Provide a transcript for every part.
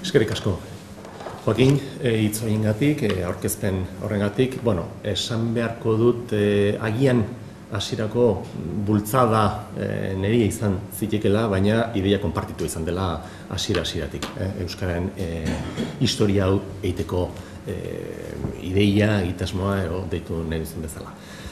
Eskerrik asko. Joaquin, hitz horiengatik, aurkezpen horrengatik, esan beharko dut agian hasierako bultzada niri izan zitekela, baina ideia konpartitu izan dela hasieratik. Euskararen historia hau egiteko ideia, egitasmoa, deitu nahi duzun bezala.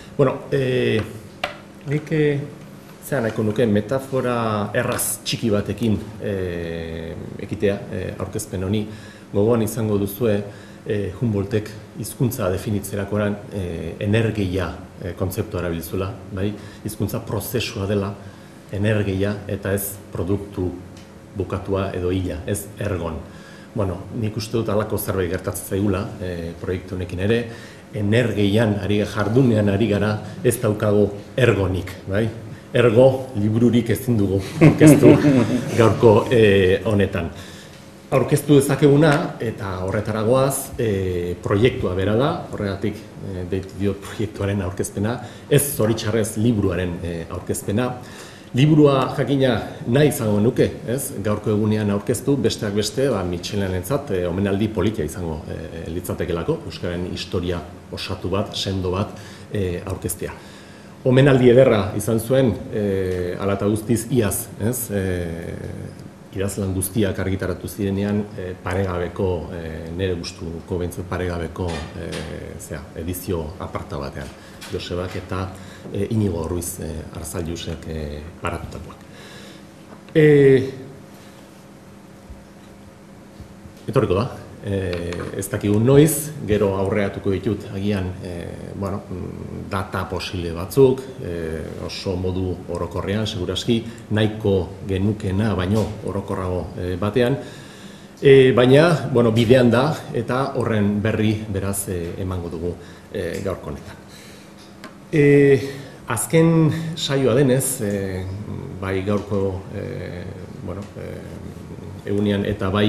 Nik zean nahiko nuke metafora erraz txiki batekin ekitea aurkezpen honi. Gogoan izango duzue Humboldtek hizkuntza definitzerakoan energia kontzeptua erabiltzula, hizkuntza prozesua dela energia eta ez produktu bukatua edo hila, ez ergon. Nik uste dut halako zerbait gertatzen zaigula proiektu honekin ere, energian jardunean ari gara ez daukago ergonik, ergo libururik ezin dugu aurkeztu gaurko honetan. Aurkeztu dezakeguna eta horretara goaz proiektua bera da, horregatik deitu diot proiektuaren aurkezpena, ez zoritxarrez liburuaren aurkezpena. Liburua jakina nahi izango nuke, gaurko egunean aurkeztu, besteak beste, Michelenentzat omenaldi politia izango litzatekelako, Euskararen historia osatu bat, sendo bat aurkeztea. Omenaldi ederra izan zuen, hala eta guztiz iaz, idazlan guztiak argitaratu zirenean paregabeko, nire gustuko behintzat paregabeko edizio aparta batean. Josebak eta Inigo Ruiz Arzallusek paratutakoak. Etorriko da, ez dakigu noiz, gero aurreatuko ditut agian data posible batzuk, oso modu orokorrean, seguraski, nahiko genukena baino orokorrago batean, baina bidean da eta horren berri beraz emango dugu gaurko honetan. Azken saioa denez, bai gaurko egunean eta bai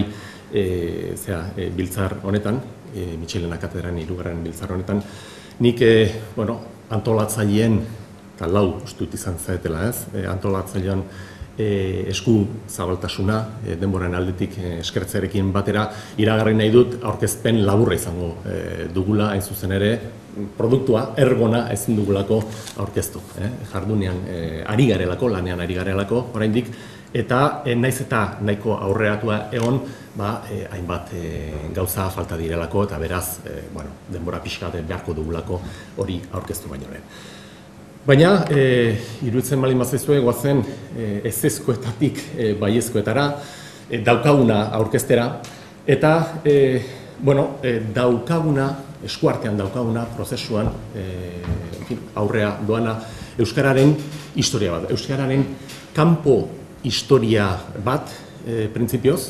biltzar honetan, Michelena katedran 3. biltzar honetan, nik antolatzaileen, eta lau ustut izan zaetela antolatzailean esku zabaltasuna, denboran aldetik eskertzearekin batera, iragarri nahi dut aurkezpen laburra izango dugula, hain zuzen ere, produktua, ergona ezin dugulako aurkeztu. Jardunean ari garelako, lanean ari garelako, oraindik, eta naiz eta nahiko aurreratua egon, hainbat gauza falta direlako, eta beraz, denbora pixka beharko dugulako hori aurkeztu baino lehen. Baina, iruditzen baldin bazaizue, goazen ezezkoetatik baiezkoetara, daukaguna aurkeztera, eta daukaguna, eskuartean daukaguna, prozesuan aurrea doana Euskararen historia bat, Euskararen kanpo historia bat, printzipioz,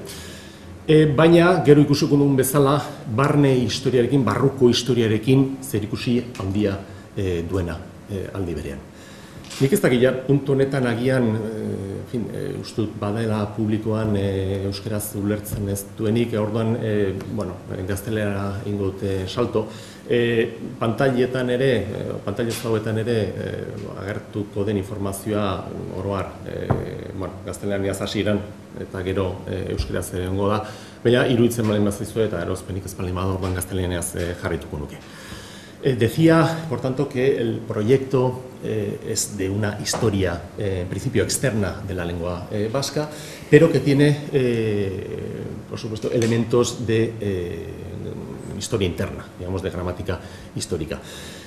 baina gero ikusiko dugun bezala, barne historiarekin, barruko historiarekin zerikusi handia duena aldi berean. Nik ez dakila, puntu honetan agian, ustut badela publikoan euskaraz ulertzen ez duenik, orduan, gaztelera ingot salto, pantailetan ere, pantailezauetan ere agertuko den informazioa oroar, gazteleran hasieran eta gero euskaraz egongo da, baina iruditzen baldin bazaizue eta erozpenik ez baldin bada orduan gazteleneaz jarrituko nuke. Decía, por tanto, que el proyecto es de una historia, en principio, externa de la lengua vasca, pero que tiene, por supuesto, elementos de historia interna, digamos, de gramática histórica.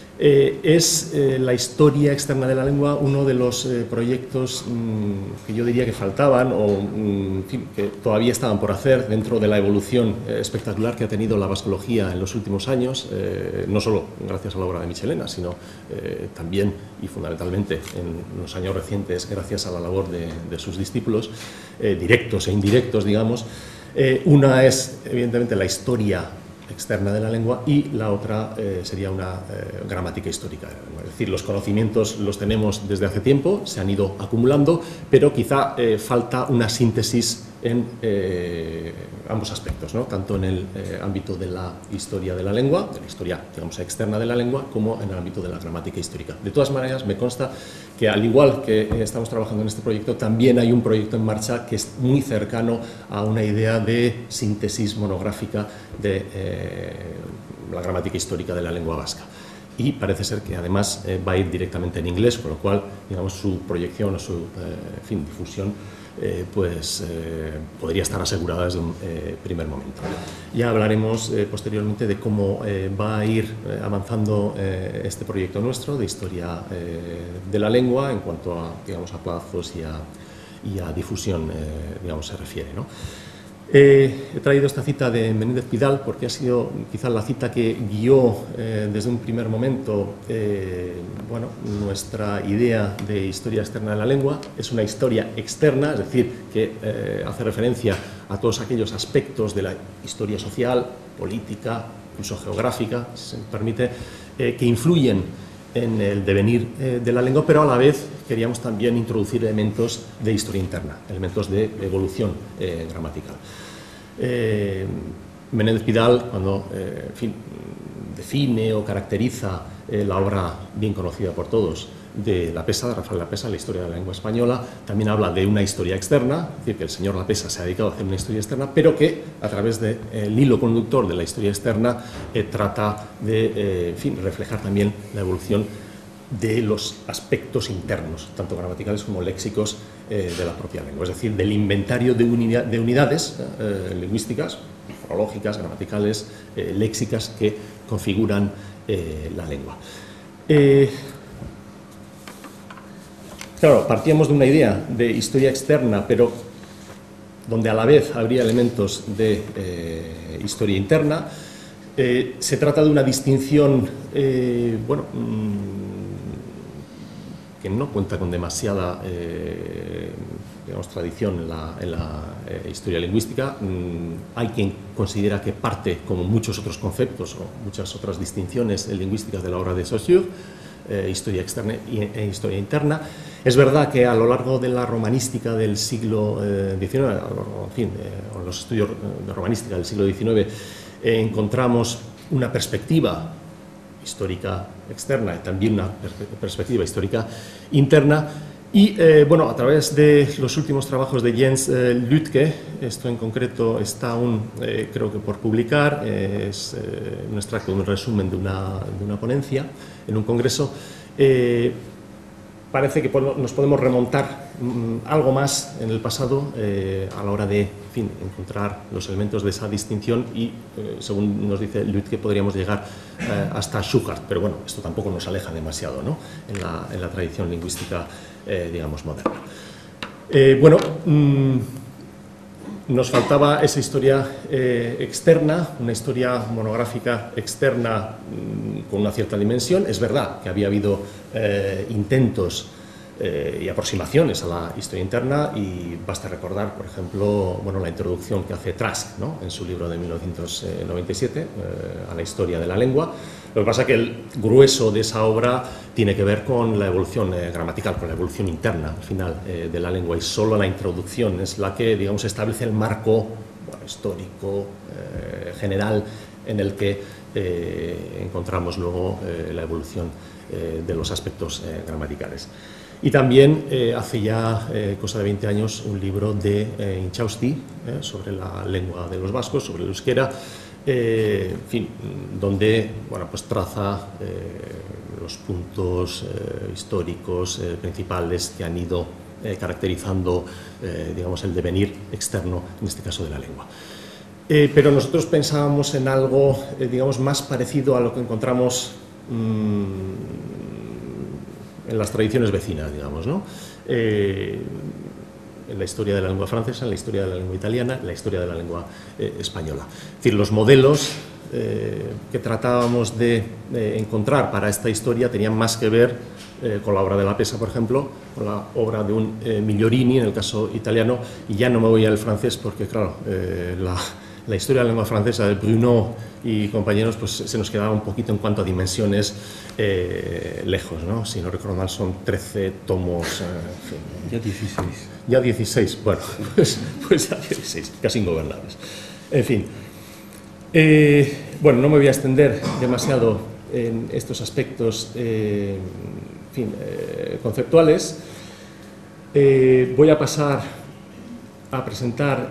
Es la historia externa de la lengua uno de los proyectos que yo diría que faltaban o que todavía estaban por hacer dentro de la evolución espectacular que ha tenido la vascología en los últimos años, no solo gracias a la obra de Michelena, sino también y fundamentalmente en los años recientes gracias a la labor de sus discípulos, directos e indirectos, digamos. Una es, evidentemente, la historia externa de la lengua y la otra sería una gramática histórica. Es decir, los conocimientos los tenemos desde hace tiempo, se han ido acumulando, pero quizá falta una síntesis en ambos aspectos, ¿no? Tanto en el ámbito de la historia de la lengua, de la historia, digamos, externa de la lengua, como en el ámbito de la gramática histórica. De todas maneras, me consta que, al igual que estamos trabajando en este proyecto, también hay un proyecto en marcha que es muy cercano a una idea de síntesis monográfica de la gramática histórica de la lengua vasca. Y parece ser que además va a ir directamente en inglés, con lo cual, digamos, su proyección o su difusión podría estar asegurada desde un primer momento. Ya hablaremos posteriormente de cómo va a ir avanzando este proyecto nuestro de historia de la lengua en cuanto a, digamos, a plazos y a difusión, digamos, se refiere, ¿no? He traído esta cita de Menéndez Pidal porque ha sido quizá la cita que guió desde un primer momento bueno, nuestra idea de historia externa de la lengua. Es una historia externa, es decir, que hace referencia a todos aquellos aspectos de la historia social, política, incluso geográfica, si se me permite, que influyen en el devenir de la lengua, pero a la vez queríamos también introducir elementos de historia interna, elementos de evolución gramatical. Menéndez Pidal, cuando en fin, define o caracteriza la obra bien conocida por todos de Lapesa, de Rafael Lapesa, la historia de la lengua española, también habla de una historia externa, es decir, que el señor Lapesa se ha dedicado a hacer una historia externa, pero que a través del hilo conductor de la historia externa trata de en fin, reflejar también la evolución de los aspectos internos, tanto gramaticales como léxicos de la propia lengua, es decir, del inventario de unidades lingüísticas, morfológicas, gramaticales, léxicas que configuran la lengua. Claro, partíamos de una idea de historia externa, pero donde a la vez habría elementos de historia interna. Se trata de una distinción, bueno, que no cuenta con demasiada digamos, tradición en la historia lingüística. Hay quien considera que parte, como muchos otros conceptos o muchas otras distinciones lingüísticas de la obra de Saussure, historia externa e historia interna. Es verdad que a lo largo de la romanística del siglo XIX, en fin, o los estudios de romanística del siglo XIX, encontramos una perspectiva histórica externa y también una perspectiva histórica interna. Y bueno, a través de los últimos trabajos de Jens Lütke, esto en concreto está aún, creo que por publicar, es un extracto, un resumen de una ponencia en un congreso, parece que nos podemos remontar algo más en el pasado a la hora de, en fin, encontrar los elementos de esa distinción y, según nos dice Lütke, podríamos llegar hasta Schuchart, pero bueno, esto tampoco nos aleja demasiado, ¿no?, en la tradición lingüística, digamos, moderna. Bueno, nos faltaba esa historia externa, una historia monográfica externa con una cierta dimensión. Es verdad que había habido intentos y aproximaciones a la historia interna, y basta recordar, por ejemplo, bueno, la introducción que hace Trask, ¿no?, en su libro de 1997, a la historia de la lengua. Lo que pasa es que el grueso de esa obra tiene que ver con la evolución gramatical, con la evolución interna, al final, de la lengua, y solo la introducción es la que, digamos, establece el marco, bueno, histórico, general, en el que encontramos luego la evolución de los aspectos gramaticales. Y también hace ya cosa de 20 años un libro de Inchausti sobre la lengua de los vascos, sobre el euskera, en fin, donde, bueno, pues traza los puntos históricos principales que han ido caracterizando, digamos, el devenir externo, en este caso de la lengua. Pero nosotros pensábamos en algo, digamos, más parecido a lo que encontramos en las tradiciones vecinas, digamos, ¿no? En la historia de la lengua francesa, en la historia de la lengua italiana, en la historia de la lengua española. Es decir, los modelos que tratábamos de encontrar para esta historia tenían más que ver con la obra de Lapesa, por ejemplo, con la obra de un Migliorini, en el caso italiano, y ya no me voy al francés porque, claro, la historia de la lengua francesa de Bruno y compañeros pues se nos quedaba un poquito en cuanto a dimensiones lejos, ¿no? Si no recuerdo mal son 13 tomos. En fin. Ya 16. Ya 16, bueno, pues ya 16, casi ingobernables. En fin, bueno, no me voy a extender demasiado en estos aspectos en fin, conceptuales. Voy a pasar a presentar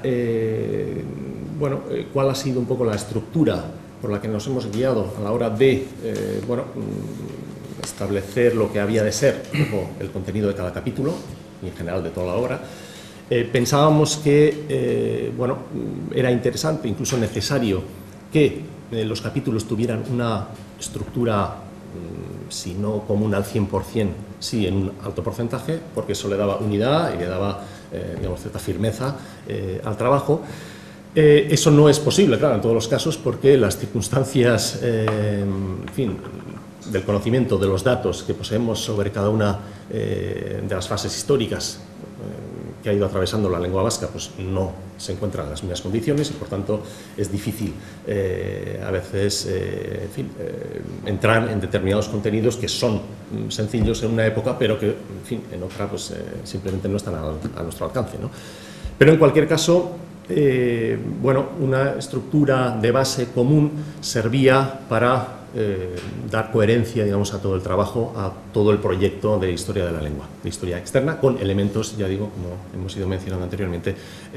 bueno, cuál ha sido un poco la estructura por la que nos hemos guiado a la hora de bueno, establecer lo que había de ser el contenido de cada capítulo y en general de toda la obra. Pensábamos que bueno, era interesante, incluso necesario, que los capítulos tuvieran una estructura, si no común al 100%, sí en un alto porcentaje, porque eso le daba unidad y le daba digamos, cierta firmeza al trabajo. Eso no es posible, claro, en todos los casos, porque las circunstancias, en fin, del conocimiento de los datos que poseemos sobre cada una de las fases históricas que ha ido atravesando la lengua vasca, pues no se encuentran en las mismas condiciones y por tanto es difícil a veces en fin, entrar en determinados contenidos que son sencillos en una época pero que en fin, en otra pues, simplemente no están a nuestro alcance, ¿no? Pero en cualquier caso, bueno, una estructura de base común servía para dar coherencia, digamos, a todo el trabajo, a todo el proyecto de historia de la lengua, de historia externa, con elementos, ya digo, como hemos ido mencionando anteriormente,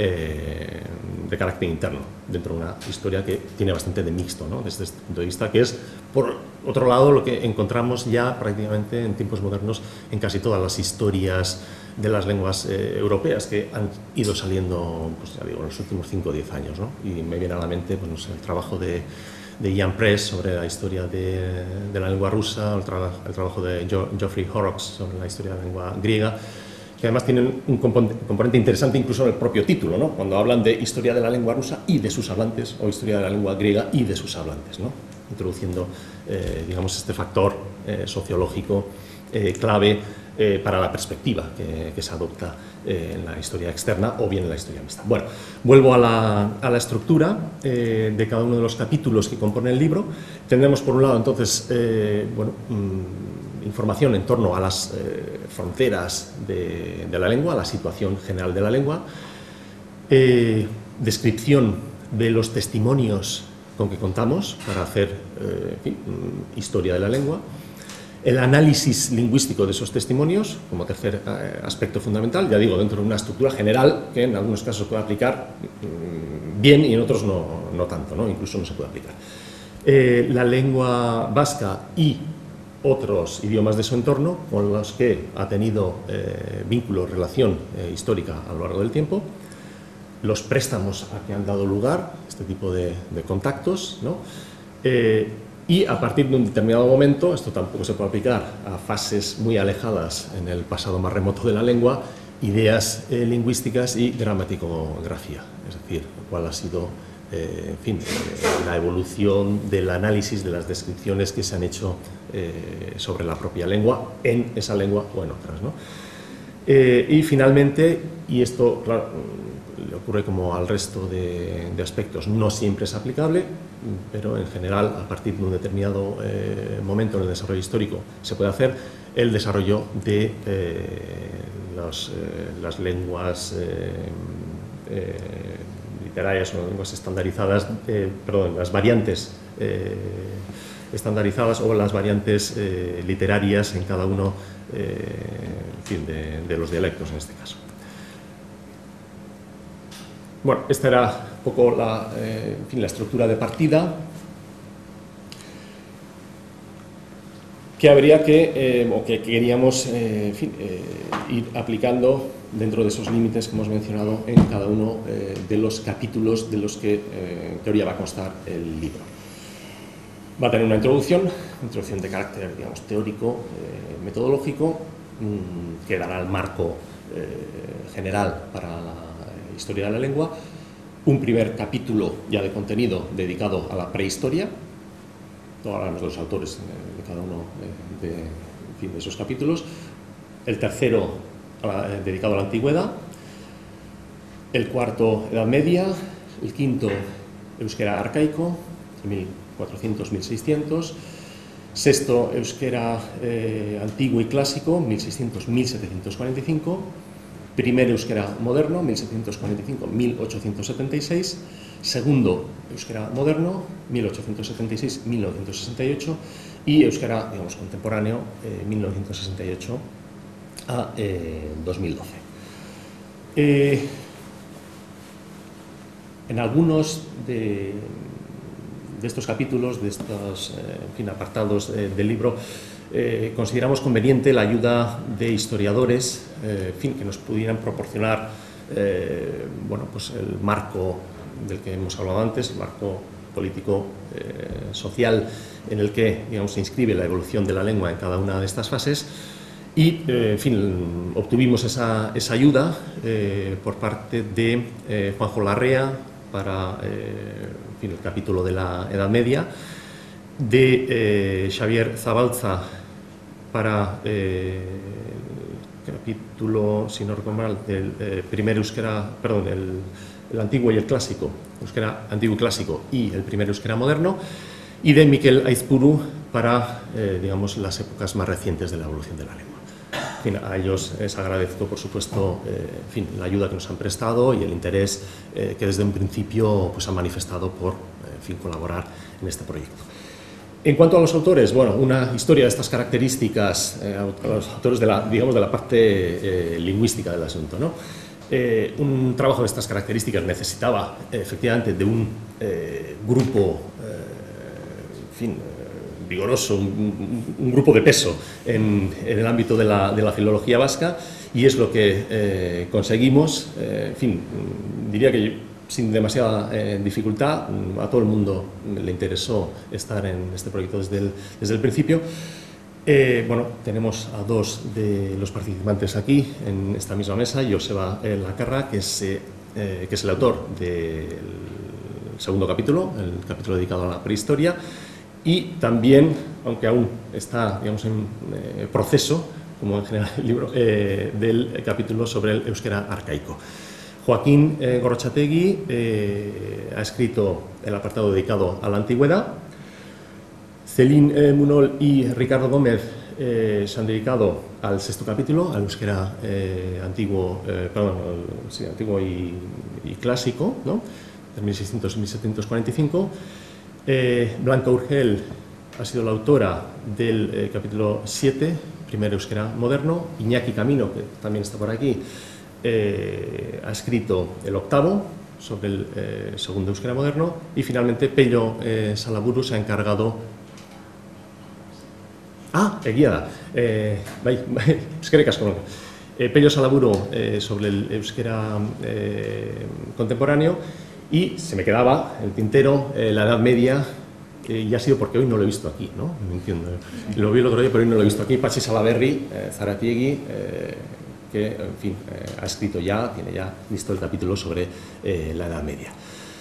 de carácter interno, dentro de una historia que tiene bastante de mixto, ¿no? Desde este punto de vista, que es, por otro lado, lo que encontramos ya prácticamente en tiempos modernos en casi todas las historias de las lenguas europeas que han ido saliendo, pues ya digo, en los últimos 5 o 10 años, ¿no? Y me viene a la mente pues, no sé, el trabajo de Ian Press sobre la historia de la lengua rusa, el trabajo de Geoffrey Horrocks sobre la historia de la lengua griega, que además tienen un componente interesante incluso en el propio título, ¿no? Cuando hablan de historia de la lengua rusa y de sus hablantes, o historia de la lengua griega y de sus hablantes, ¿no? Introduciendo, digamos, este factor sociológico clave para la perspectiva que se adopta en la historia externa o bien en la historia mixta. Bueno, vuelvo a la estructura de cada uno de los capítulos que componen el libro. Tendremos por un lado entonces bueno, información en torno a las fronteras de la lengua, a la situación general de la lengua, descripción de los testimonios con que contamos para hacer en fin, historia de la lengua, el análisis lingüístico de esos testimonios como tercer aspecto fundamental, ya digo, dentro de una estructura general que en algunos casos puede aplicar bien y en otros no tanto, ¿no? Incluso no se puede aplicar. La lengua vasca y otros idiomas de su entorno con los que ha tenido vínculo, relación histórica a lo largo del tiempo, los préstamos a que han dado lugar este tipo de contactos, ¿no? Y a partir de un determinado momento, esto tampoco se puede aplicar a fases muy alejadas en el pasado más remoto de la lengua, ideas lingüísticas y gramaticografía, es decir, cuál ha sido en fin, la evolución del análisis de las descripciones que se han hecho sobre la propia lengua, en esa lengua o en otras, ¿no? Y finalmente, y esto claro, le ocurre como al resto de aspectos, no siempre es aplicable, pero en general a partir de un determinado momento en el desarrollo histórico se puede hacer el desarrollo de las lenguas literarias o lenguas estandarizadas, perdón, las variantes estandarizadas o las variantes literarias en cada uno en fin, de los dialectos en este caso. Bueno, esta era un poco en fin, la estructura de partida que habría o que queríamos en fin, ir aplicando dentro de esos límites que hemos mencionado en cada uno de los capítulos de los que en teoría va a constar el libro. Va a tener una introducción de carácter, digamos, teórico, metodológico, que dará el marco general para la historia de la lengua, un primer capítulo ya de contenido dedicado a la prehistoria, no hablamos de los autores de cada uno de esos capítulos, el tercero dedicado a la antigüedad, el cuarto Edad Media, el quinto euskera arcaico, 1400-1600, sexto, euskera antiguo y clásico, 1600-1745, primer euskera moderno, 1745-1876, segundo euskera moderno, 1876-1968, y euskera, digamos, contemporáneo, 1968 a 2012. En algunos de estos capítulos, de estos apartados del libro, consideramos conveniente la ayuda de historiadores que nos pudieran proporcionar pues el marco del que hemos hablado antes, el marco político, social, en el que, digamos, se inscribe la evolución de la lengua en cada una de estas fases. Y, obtuvimos esa ayuda por parte de Juanjo Larrea para el capítulo de la Edad Media, de Xavier Zabalza para el capítulo, si no recuerdo mal, del primer euskera, perdón, el antiguo y el clásico, euskera antiguo y clásico, y el primer euskera moderno, y de Miquel Aizpuru para, digamos, las épocas más recientes de la evolución de la lengua. A ellos les agradezco, por supuesto, la ayuda que nos han prestado y el interés que desde un principio pues, han manifestado por colaborar en este proyecto. En cuanto a los autores, bueno, una historia de estas características, los autores de la parte lingüística del asunto, ¿no? Un trabajo de estas características necesitaba efectivamente de un grupo, vigoroso, un grupo de peso en el ámbito de la filología vasca, y es lo que conseguimos. Diría que sin demasiada dificultad, a todo el mundo le interesó estar en este proyecto desde el principio. Bueno, tenemos a dos de los participantes aquí en esta misma mesa: Joseba Lacarra, que es el autor del segundo capítulo, el capítulo dedicado a la prehistoria, y también, aunque aún está, digamos, en proceso, como en general el libro, del capítulo sobre el euskera arcaico. Joaquín Gorrotxategi ha escrito el apartado dedicado a la antigüedad. Céline Munol y Ricardo Gómez se han dedicado al sexto capítulo, al euskera antiguo, antiguo y clásico, ¿no? De 1600 y 1745. Blanca Urgel ha sido la autora del capítulo 7, primer euskera moderno. Iñaki Camino, que también está por aquí, ha escrito el octavo, sobre el segundo euskera moderno. Y finalmente Pello Salaburu se ha encargado... egia da, eskerrik asko. Pello Salaburu sobre el euskera contemporáneo. Y se me quedaba el tintero, la Edad Media, y ha sido porque hoy no lo he visto aquí, ¿no? No entiendo. Lo vi el otro día, pero hoy no lo he visto aquí. Patxi Salaberri, Zaratiegui, que, en fin, ha escrito ya, tiene ya listo el capítulo sobre la Edad Media.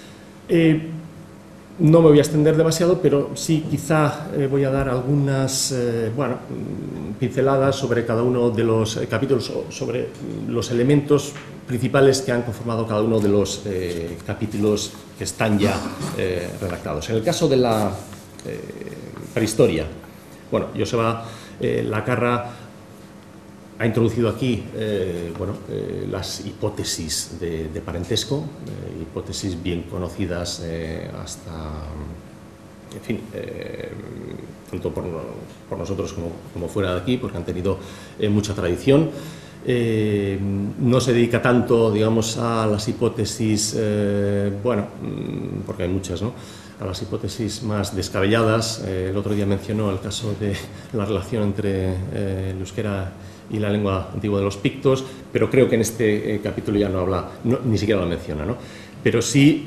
No me voy a extender demasiado, pero sí quizá voy a dar algunas pinceladas sobre cada uno de los capítulos, sobre los elementos principales que han conformado cada uno de los capítulos que están ya redactados. En el caso de la prehistoria, bueno, Joseba Lacarra ha introducido aquí las hipótesis de parentesco, hipótesis bien conocidas hasta, en fin, tanto por nosotros como fuera de aquí, porque han tenido mucha tradición. No se dedica tanto, digamos, a las hipótesis, porque hay muchas, ¿no?, a las hipótesis más descabelladas. El otro día mencionó el caso de la relación entre el euskera y la lengua antigua de los pictos, pero creo que en este capítulo ya no habla, ni siquiera lo menciona, ¿no? Pero sí,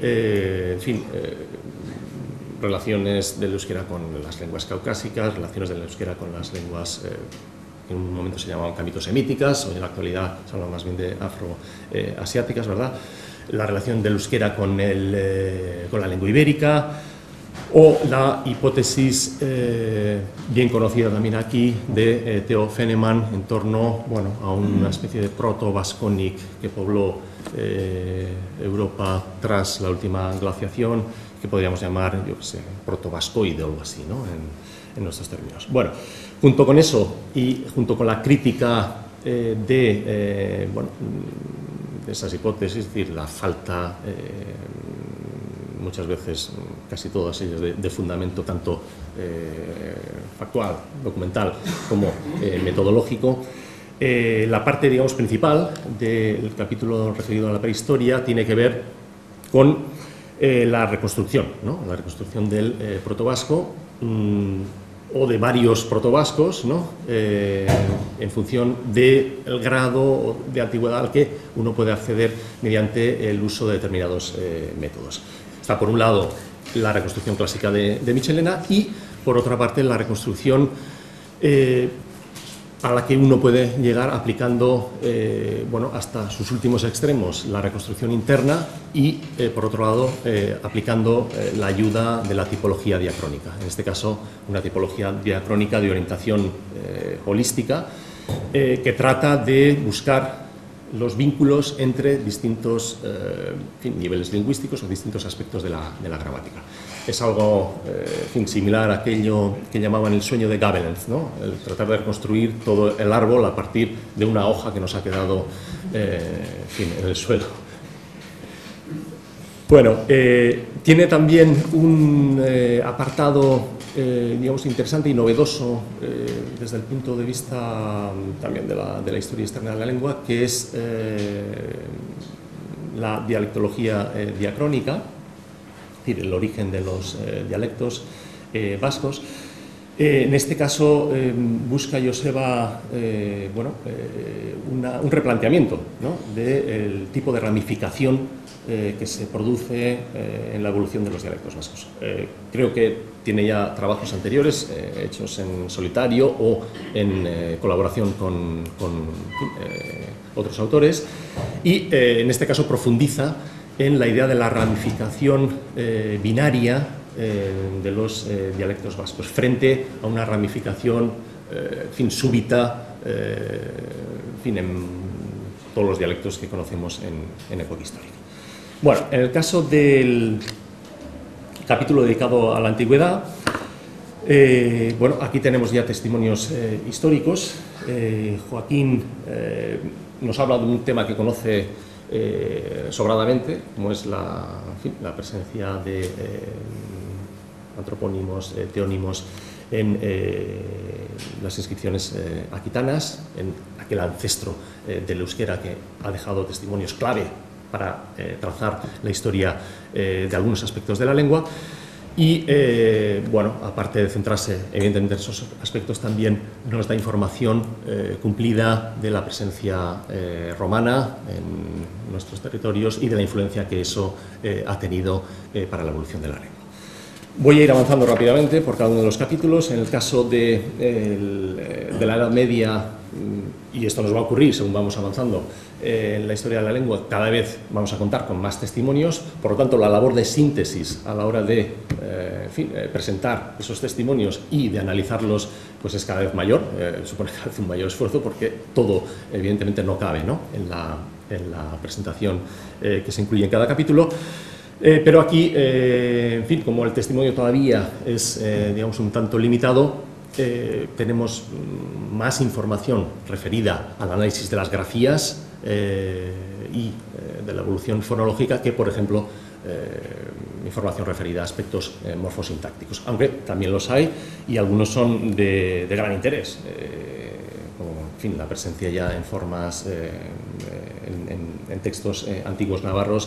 relaciones del euskera con las lenguas caucásicas, relaciones del euskera con las lenguas que en un momento se llamaban camito-semíticas, o en la actualidad se habla más bien de afroasiáticas, ¿verdad? La relación del euskera con la lengua ibérica, o la hipótesis bien conocida también aquí de Theo Feneman en torno, a una especie de proto-vasconic que pobló Europa tras la última glaciación, que podríamos llamar, yo qué sé, protovascoide o algo así, ¿no? En nuestros términos. Bueno, junto con eso y junto con la crítica de esas hipótesis, es decir, la falta, muchas veces, casi todas ellas, de fundamento tanto factual, documental, como metodológico, la parte, digamos, principal del capítulo referido a la prehistoria tiene que ver con la reconstrucción, ¿no? La reconstrucción del protovasco, o de varios protovascos, ¿no? En función del grado de antigüedad al que uno puede acceder mediante el uso de determinados métodos. Está, por un lado, la reconstrucción clásica de Michelena y, por otra parte, la reconstrucción a la que uno puede llegar aplicando, hasta sus últimos extremos, la reconstrucción interna y, por otro lado, aplicando la ayuda de la tipología diacrónica. En este caso, una tipología diacrónica de orientación holística que trata de buscar los vínculos entre distintos niveles lingüísticos o distintos aspectos de la gramática. Es algo similar a aquello que llamaban el sueño de Gabelentz, ¿no? El tratar de reconstruir todo el árbol a partir de una hoja que nos ha quedado en el suelo. Bueno, tiene también un apartado, digamos, interesante y novedoso desde el punto de vista también de la historia externa de la lengua, que es la dialectología diacrónica, es decir, el origen de los dialectos vascos. En este caso busca Joseba un replanteamiento, ¿no?, del tipo de ramificación que se produce en la evolución de los dialectos vascos. Creo que tiene ya trabajos anteriores hechos en solitario o en colaboración con otros autores y en este caso profundiza en la idea de la ramificación binaria de los dialectos vascos frente a una ramificación súbita en todos los dialectos que conocemos en época histórica. Bueno, en el caso del capítulo dedicado a la antigüedad, aquí tenemos ya testimonios históricos. Joaquín nos habla de un tema que conoce sobradamente, como es la presencia de antropónimos, teónimos en las inscripciones aquitanas, en aquel ancestro del euskera que ha dejado testimonios clave para trazar la historia de algunos aspectos de la lengua. Y, aparte de centrarse evidentemente en esos aspectos, también nos da información cumplida de la presencia romana en nuestros territorios y de la influencia que eso ha tenido para la evolución de la lengua. Voy a ir avanzando rápidamente por cada uno de los capítulos. En el caso de la Edad Media, y esto nos va a ocurrir según vamos avanzando en la historia de la lengua, cada vez vamos a contar con más testimonios, por lo tanto la labor de síntesis a la hora de presentar esos testimonios y de analizarlos pues es cada vez mayor, supone que hace un mayor esfuerzo porque todo evidentemente no cabe, ¿no?, en la presentación que se incluye en cada capítulo. Pero aquí, como el testimonio todavía es, digamos, un tanto limitado, tenemos más información referida al análisis de las grafías y de la evolución fonológica que, por ejemplo, información referida a aspectos morfosintácticos, aunque también los hay y algunos son de gran interés, como la presencia ya en formas, en textos antiguos navarros,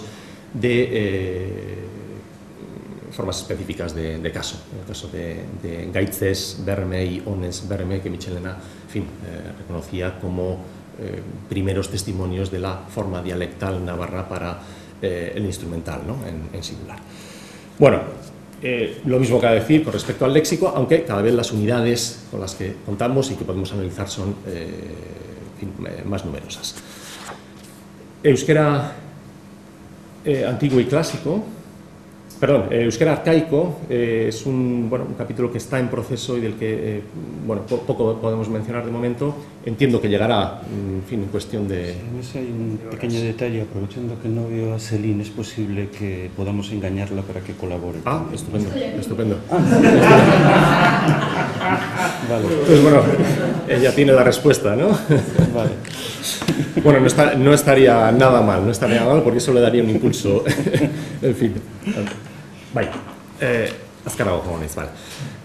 de formas específicas de caso. En el caso de Gaitzes Berme y Ones Berme, que Michelena reconocía como primeros testimonios de la forma dialectal navarra para el instrumental, ¿no?, en singular. Bueno, lo mismo que decir con respecto al léxico, aunque cada vez las unidades con las que contamos y que podemos analizar son más numerosas. Euskera antiguo y clásico, perdón, euskera arcaico es un capítulo que está en proceso y del que poco podemos mencionar de momento. Entiendo que llegará, en cuestión de... Hay un pequeño detalle, aprovechando que no veo a Celine, es posible que podamos engañarla para que colabore. Ah, estupendo, estupendo. Vale. Pues bueno, ella tiene la respuesta, ¿no? Vale. Bueno, no estaría nada mal, porque eso le daría un impulso. En fin. Vale. Azkarago, jóvenes, vale.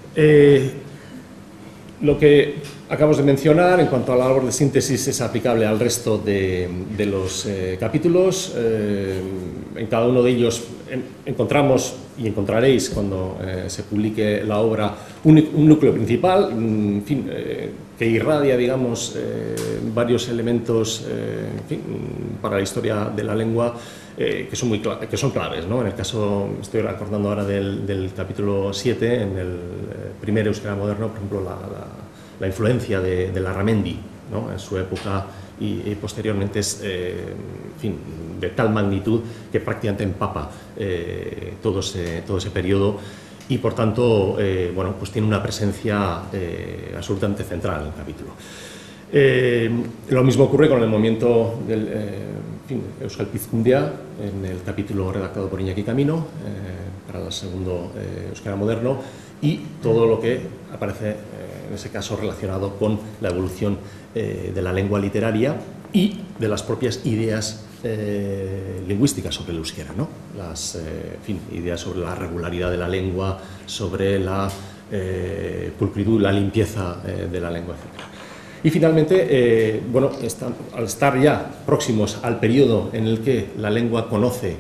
Lo que acabamos de mencionar en cuanto a la labor de síntesis es aplicable al resto de los capítulos. En cada uno de ellos encontramos y encontraréis, cuando se publique la obra, un núcleo principal, en fin, que irradia, digamos, varios elementos para la historia de la lengua que son claves, ¿no? En el caso, estoy recordando ahora del capítulo 7, en el primer euskera moderno, por ejemplo, la influencia de Larramendi, ¿no? En su época y posteriormente es de tal magnitud que prácticamente empapa todo ese periodo y, por tanto, pues tiene una presencia absolutamente central en el capítulo. Lo mismo ocurre con el movimiento del Euskal Pizkundia, en el capítulo redactado por Iñaki Camino para el segundo euskera moderno, y todo lo que aparece en ese caso relacionado con la evolución de la lengua literaria y de las propias ideas lingüísticas sobre el euskera, ¿no? Las ideas sobre la regularidad de la lengua, sobre la pulcritud, la limpieza de la lengua, etc. Y finalmente, al estar ya próximos al periodo en el que la lengua conoce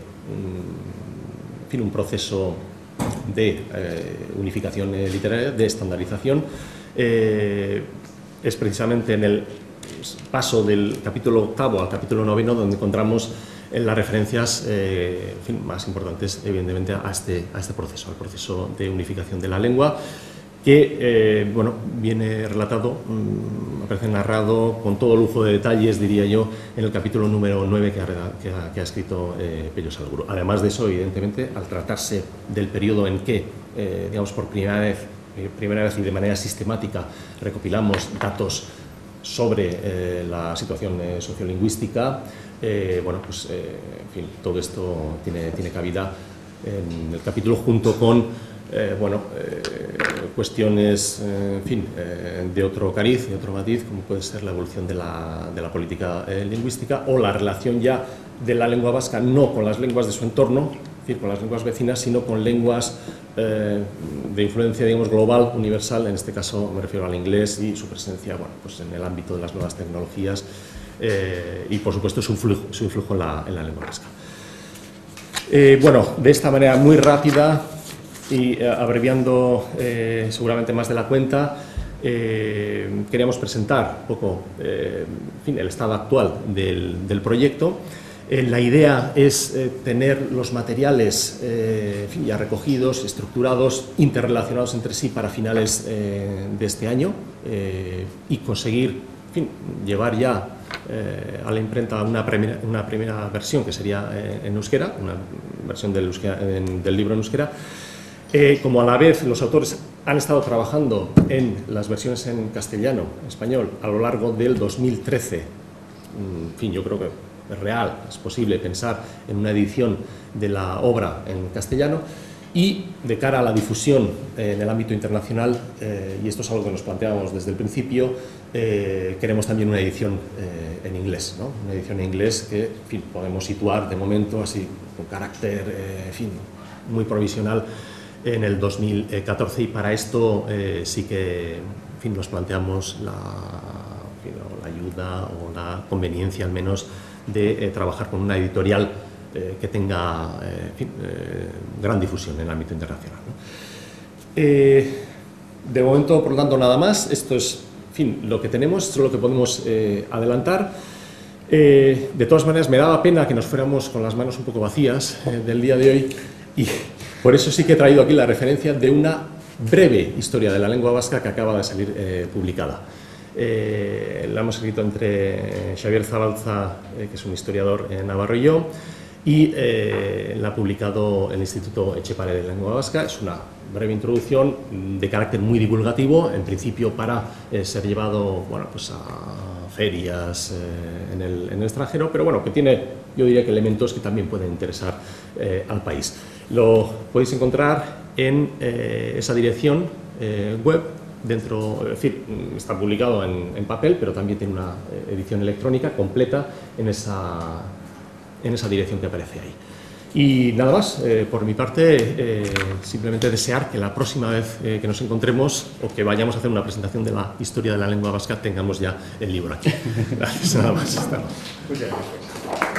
un proceso de unificación literaria, de estandarización, es precisamente en el paso del capítulo 8 al capítulo 9 donde encontramos las referencias más importantes, evidentemente, a este proceso, al proceso de unificación de la lengua, que viene relatado, aparece narrado con todo lujo de detalles, diría yo, en el capítulo número 9 que ha escrito Pello Salguero. Además de eso, evidentemente, al tratarse del periodo en que, digamos, por primera vez y de manera sistemática recopilamos datos sobre la situación sociolingüística, todo esto tiene cabida en el capítulo, junto con cuestiones de otro cariz, de otro matiz, como puede ser la evolución de la política lingüística o la relación ya de la lengua vasca, no con las lenguas de su entorno, es decir, con las lenguas vecinas, sino con lenguas de influencia, digamos, global, universal. En este caso me refiero al inglés y su presencia en el ámbito de las nuevas tecnologías y, por supuesto, su influjo en la lengua vasca. De esta manera muy rápida y abreviando seguramente más de la cuenta, queríamos presentar un poco el estado actual del proyecto. La idea es tener los materiales ya recogidos, estructurados, interrelacionados entre sí para finales de este año y conseguir llevar ya a la imprenta una primera versión, que sería en euskera, una versión del libro en euskera. Como a la vez los autores han estado trabajando en las versiones en castellano, español, a lo largo del 2013, yo creo que es real, es posible pensar en una edición de la obra en castellano, y de cara a la difusión en el ámbito internacional, y esto es algo que nos planteábamos desde el principio, queremos también una edición en inglés, ¿no? Una edición en inglés que podemos situar de momento así con carácter muy provisional en el 2014, y para esto sí que nos planteamos la ayuda o la conveniencia, al menos, de trabajar con una editorial que tenga gran difusión en el ámbito internacional, ¿no? De momento, por lo tanto, nada más. Esto es lo que tenemos, esto es lo que podemos adelantar. De todas maneras, me daba pena que nos fuéramos con las manos un poco vacías del día de hoy, y por eso sí que he traído aquí la referencia de una breve historia de la lengua vasca que acaba de salir publicada. La hemos escrito entre Xavier Zabalza, que es un historiador navarro, y yo, y la ha publicado el Instituto Etxepare de Lengua Vasca. Es una breve introducción de carácter muy divulgativo, en principio para ser llevado, bueno, pues a ferias en el extranjero, pero bueno, que tiene, yo diría que elementos que también pueden interesar al país. Lo podéis encontrar en esa dirección web. Dentro, es decir, está publicado en papel, pero también tiene una edición electrónica completa en esa dirección que aparece ahí. Y nada más, por mi parte, simplemente desear que la próxima vez que nos encontremos o que vayamos a hacer una presentación de la historia de la lengua vasca tengamos ya el libro aquí. Gracias, nada más. Hasta luego. Muchas gracias.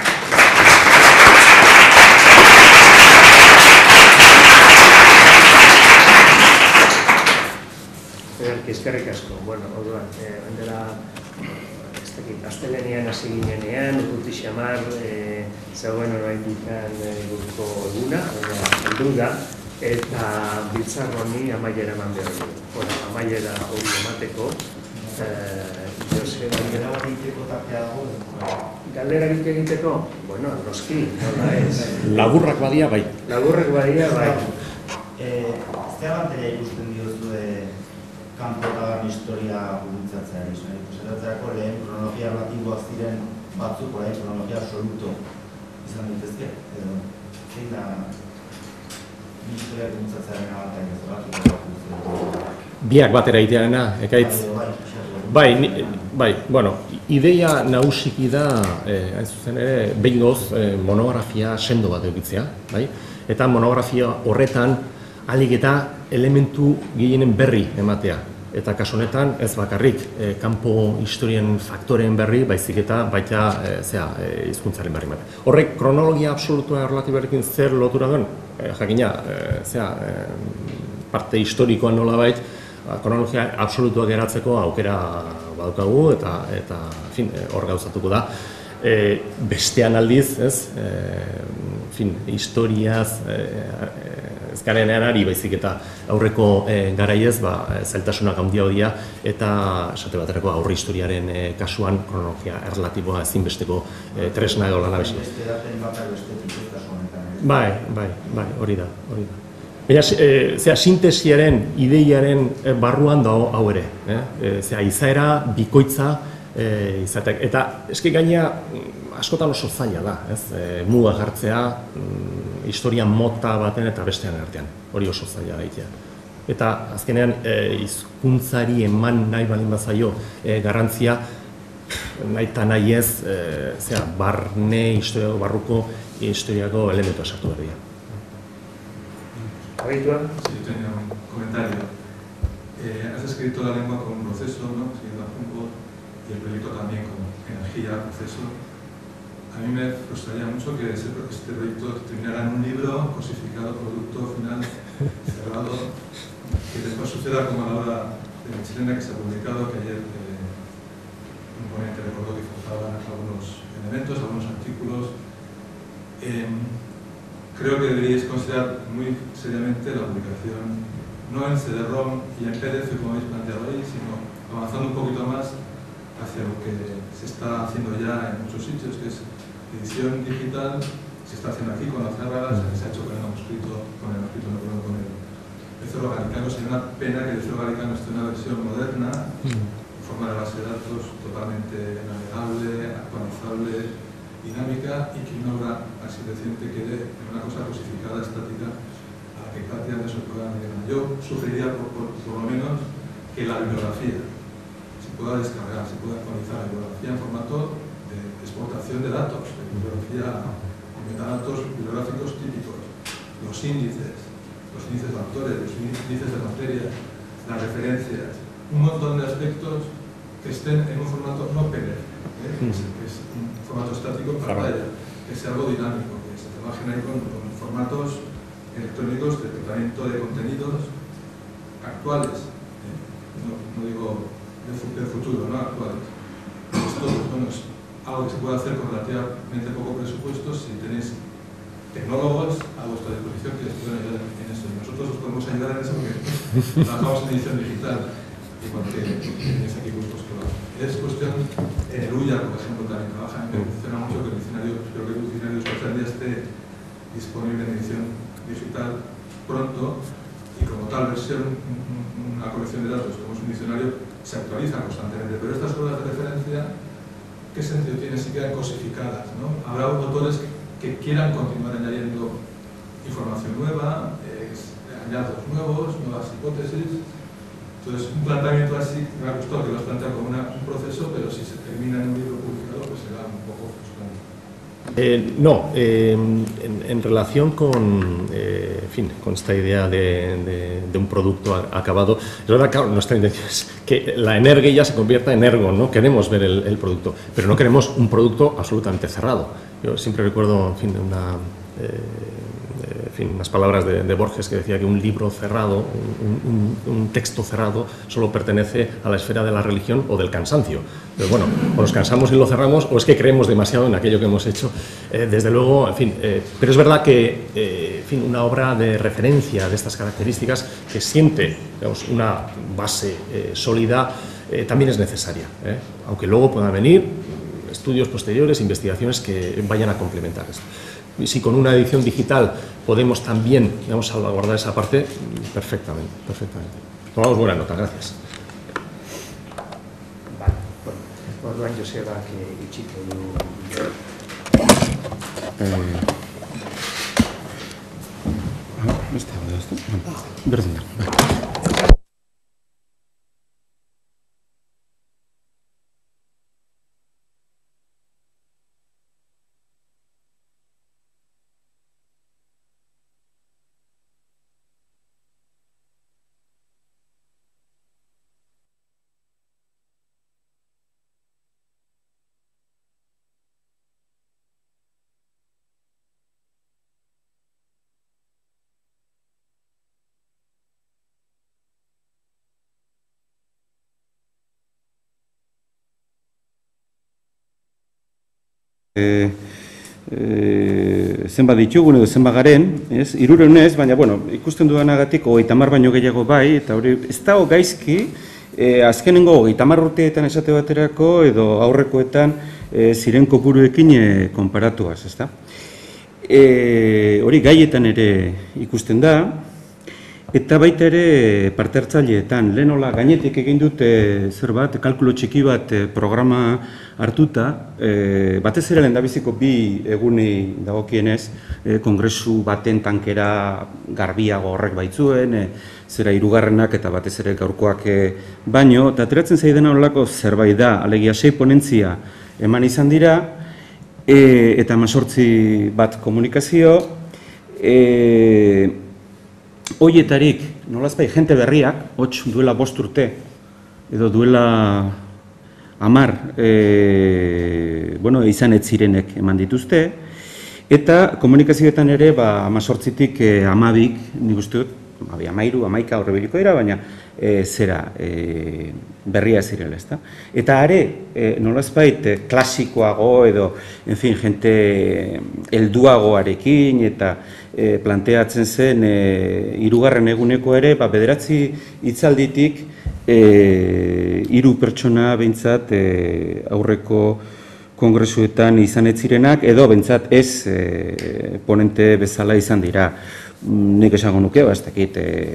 Eskerrik asko. Bueno, orduan, bandera astelenean hasi ginenean, urruti xamar, zegoen oraindikan guruko eguna, heldu da, eta biltzar honi amaiera eman behar du. Bueno, amaiera hori emateko, galdera egiteko, bueno, noski, nola ez. Laburrak badia, bai. Laburrak badia, bai. Zeabantea ikusten diozu kanpotagarri historia publitzatzeari. Zeratzerako lehen kronologia relatiboak ziren batzuk, orain kronologia absoluto izan ditezke, edo zein da historia publitzatzearen abantaila. Biak batera egitearena, ekaitz? Bai, bueno, ideia nagusiki da, hain zuzen ere, behingoz monografia sendo bat edukitzea, bai? Eta monografia horretan ahalik eta elementu gehienen berri ematea. Eta kasu honetan ez bakarrik kanpo historien faktoreen berri, baizik eta baita hizkuntzaren berri ematea. Horrek kronologia absolutua erlatiboarekin zer lotura duen? Jakina, parte historikoan nolabait, kronologia absolutua geratzeko aukera badaukagu eta hor gauzatuko da. Bestean aldiz, historiaz ez garenean ari baizik eta aurreko garaiez zailtasunak handia dira eta esate baterako aurre historiaren kasuan kronologia erlatiboa ezinbesteko tresna edo lana bezala. Bai, hori da. Baina, sintesiaren, ideiaren barruan dago hau ere. Izaera bikoitza izateak. Eta eski gaina askotan oso zaila da, muga jartzea historia mota baten eta bestean artean. Hori oso zaila egitea. Eta azkenean hizkuntzari eman nahi baldin bazaio garrantzia nahi eta nahi ez barne historiako, barruko historiako elementua sartu behar dira. ¿Habitual? Sí, yo tenía un comentario. Has escrito la lengua como un proceso, ¿no? Siguiendo a Humboldt, y el proyecto también como energía, proceso. A mí me frustraría mucho que este proyecto terminara en un libro cosificado, producto final, cerrado, que después suceda como a la hora de la chilena que se ha publicado, que ayer un ponente recordó que faltaban algunos elementos, algunos artículos. Creo que deberíais considerar muy seriamente la publicación, no en CD-ROM y en PDF como habéis planteado ahí, sino avanzando un poquito más hacia lo que se está haciendo ya en muchos sitios, que es edición digital. Se está haciendo aquí con las Zárragas, se ha hecho con el manuscrito, con el Cerro Galicano. Sería una pena que el Cerro Galicano esté en una versión moderna, en forma de base de datos totalmente navegable, actualizable, dinámica, y que una obra así reciente quede en una cosa cosificada, estática, a la que prácticamente se pueda medir. Yo sugeriría por lo menos que la bibliografía se pueda descargar, se pueda actualizar la bibliografía en formato de exportación de datos, de bibliografía, de metadatos bibliográficos típicos, los índices de autores, los índices de materia, las referencias, un montón de aspectos que estén en un formato no PDF, que es un formato estático en pantalla, que sea algo dinámico, que se trabajen ahí con formatos electrónicos de tratamiento de contenidos actuales, no digo del futuro, no actuales. Esto, bueno, es algo que se puede hacer con relativamente poco presupuesto si tenéis tecnólogos a vuestra disposición que les pueden ayudar en eso. Y nosotros os podemos ayudar en eso porque trabajamos en edición digital, igual que tenéis aquí grupos que lo hacen. es cuestión, Luya, por ejemplo, también trabaja, me menciona mucho que el diccionario, espero que el diccionario espacial ya esté disponible en edición digital pronto, y como tal, ser una colección de datos, como es un diccionario, se actualiza constantemente, pero estas obras de referencia, ¿qué sentido tiene si quedan cosificadas, ¿no? Habrá autores que quieran continuar añadiendo información nueva, hallazgos nuevos, nuevas hipótesis. Entonces, un planteamiento así, me ha gustado que lo has planteado como un proceso, pero si se termina en un libro publicado, pues será un poco frustrante. No, en relación con, en fin, con esta idea de un producto acabado, es verdad, claro, nuestra intención es que la energía ya se convierta en ergo, ¿no? Queremos ver el producto, pero no queremos un producto absolutamente cerrado. Yo siempre recuerdo, en fin, unas palabras de Borges que decía que un libro cerrado, un texto cerrado, solo pertenece a la esfera de la religión o del cansancio. Pero bueno, o nos cansamos y lo cerramos, o es que creemos demasiado en aquello que hemos hecho. Desde luego, en fin, pero es verdad que en fin, una obra de referencia de estas características que siente, digamos, una base sólida, también es necesaria, aunque luego puedan venir estudios posteriores, investigaciones que vayan a complementar esto. Y si con una edición digital podemos también, digamos, salvaguardar esa parte, perfectamente, perfectamente. Tomamos buena nota, gracias. Vale, bueno, orduan Joseba que itxiko du. Berdin da. Zenbat ditugun edo zenbat garen, ez? 300 ez, baina bueno, ikusten dudanagatik 30 baino gehiago bai, eta hori ez dago gaizki, azkenengo 30 urteetan esate baterako edo aurrekoetan ziren kopuruekin konparatuaz, ezta? Hori gaietan ere ikusten da, eta baita ere parte hartzaileetan, lehenola gainetik egin dute zerbait, kalkulo txiki bat programa hartuta, batez ere lehendabiziko 2 egunei dagokienez, kongresu baten tankera garbiago horrek baitzuen, zera 3. eta batez ere gaurkoak baino, eta ateratzen zaidena horrelako zerbait da, alegia 6 ponentzia eman izan dira, eta 18 bat komunikazio, hoietarik, nolazpai, jente berriak, duela 5 urte, edo duela 10, bueno, izan ez zirenek eman dituzte, eta komunikazioetan ere, 18tik 12, nik uste dut, 13, 11 horrebiliko dira, baina zera berria zirela, ezta? Eta are, nolazbait, klasikoago edo, en fin, jente helduagoarekin eta planteatzen zen 3. eguneko ere, 9 hitzalditik 3 pertsona behintzat aurreko kongresuetan izan ez zirenak, edo behintzat ez ponente bezala izan dira. Nik esango nuke, ez dakit,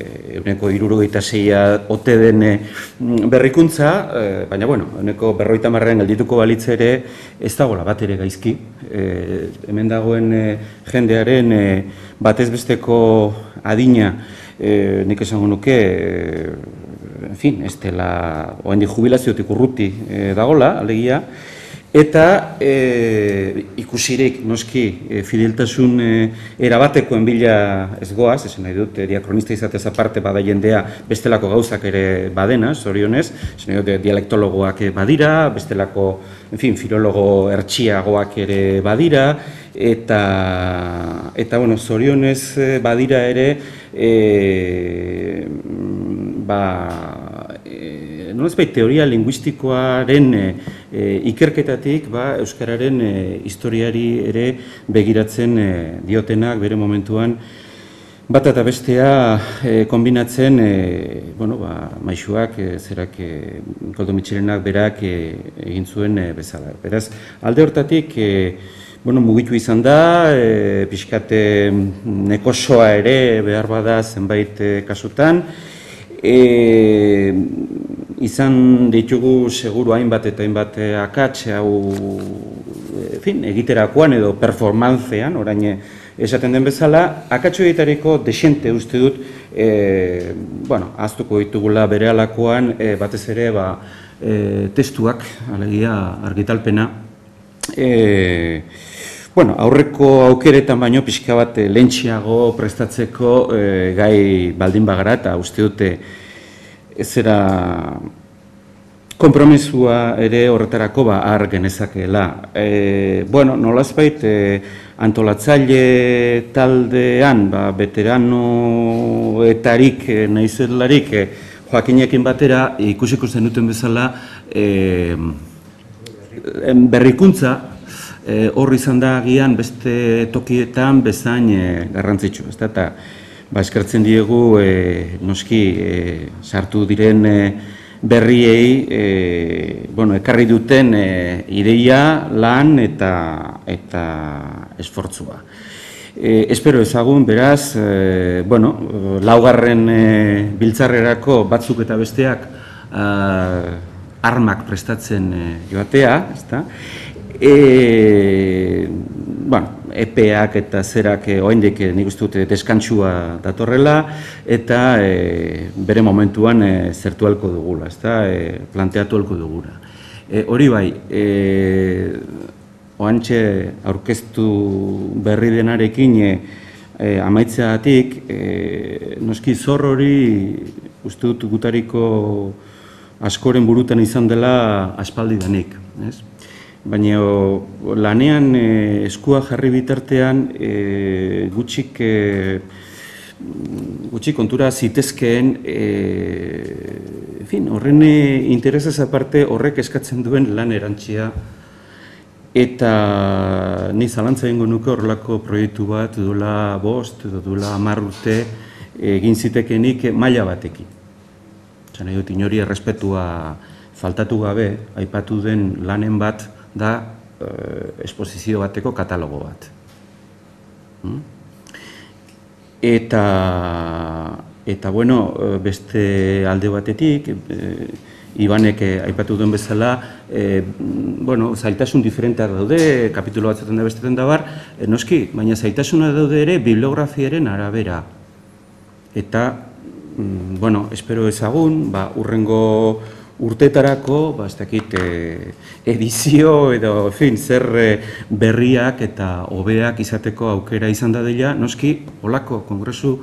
76 ote den berrikuntza, baina, bueno, 50 geldituko balitz ere ez dagoela bat ere gaizki. Hemen dagoen jendearen batez besteko adina, nik esango nuke, en fin, ez dela, oraindik jubilaziotik urruti dagoela, alegia, eta ikusirik, noski, fideltasun erabatekoen bila ez goaz, esan nahi dut, diakronista izatez aparte bada jendea bestelako gauzak ere badena, zorionez, esan nahi dut, dialektologoak badira, bestelako, en fin, filologo ertxiagoak ere badira, eta bueno, zorionez badira ere, nolazbait teoria linguistikoaren ikerketatik euskararen historiari ere begiratzen diotenak bere momentuan Bata eta bestea kombinatzen, maisuak, Koldo Mitxelenak berak egin zuen bezala. Beraz, alde hortatik, mugitu izan da, pixkate nekosoa ere behar bada zenbait kasutan. Izan ditugu seguru hainbat eta hainbat akats hau egiterakoan edo performancean, orain esaten den bezala, akatsu egitariko desente uste dut, ahaztuko ditugula bere alakoan, batez ere testuak, alegia argitalpena, aurreko aukeretan baino pixka bat lehentxiago prestatzeko gai baldin bagara eta uste dute zera konpromisua ere horretarako har genezakeela. Nolazbait antolatzaile taldean, veteranoetarik naizelarik Joakinekin batera ikusiko zenuten bezala berrikuntza hor izan da agian beste tokietan bezain garrantzitsu. Eta eskertzen diegu noski sartu diren berriei ekarri duten ideia, lan eta esfortzua. Espero ezagun, beraz, laugarren biltzarrerako batzuk eta besteak armak prestatzen joatea, epeak eta zerak oraindik nik uste dut deskantsua datorrela eta bere momentuan zertu ahalko dugula, planteatu ahalko dugula. Hori bai, oantxe aurkeztu berri denarekin amaitzeagatik, noski zor hori uste dut gutariko askoren burutan izan dela aspaldidanik. Baina lanean eskua jarri bitartean gutxik kontura zitezkeen, horren interesaz aparte horrek eskatzen duen lan erantzia eta ni zalantza egingo nuke horrelako proiektu bat duela 5 edo duela 10 urte egin zitekenik maila batekin. Zan nahi dut inori errespetua faltatu gabe, aipatu den lanen bat da esposizio bateko katalogo bat. Eta beste alde batetik, Ibanek aipatu duen bezala, zailtasun diferenteak daude, kapitulo batzaten da bestetan da bar, noski, baina zailtasuna daude ere bibliografiaren arabera. Eta, espero ezagun, urrengo urteetarako, ez dakit, edizio edo, zer berriak eta hobeak izateko aukera izan dadila, noski, olako kongresu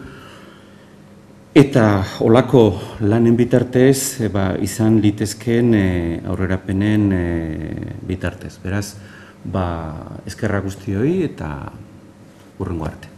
eta olako lanen bitartez izan litezkeen aurrerapenen bitartez. Beraz, eskerrak guztioi eta hurrengo arte.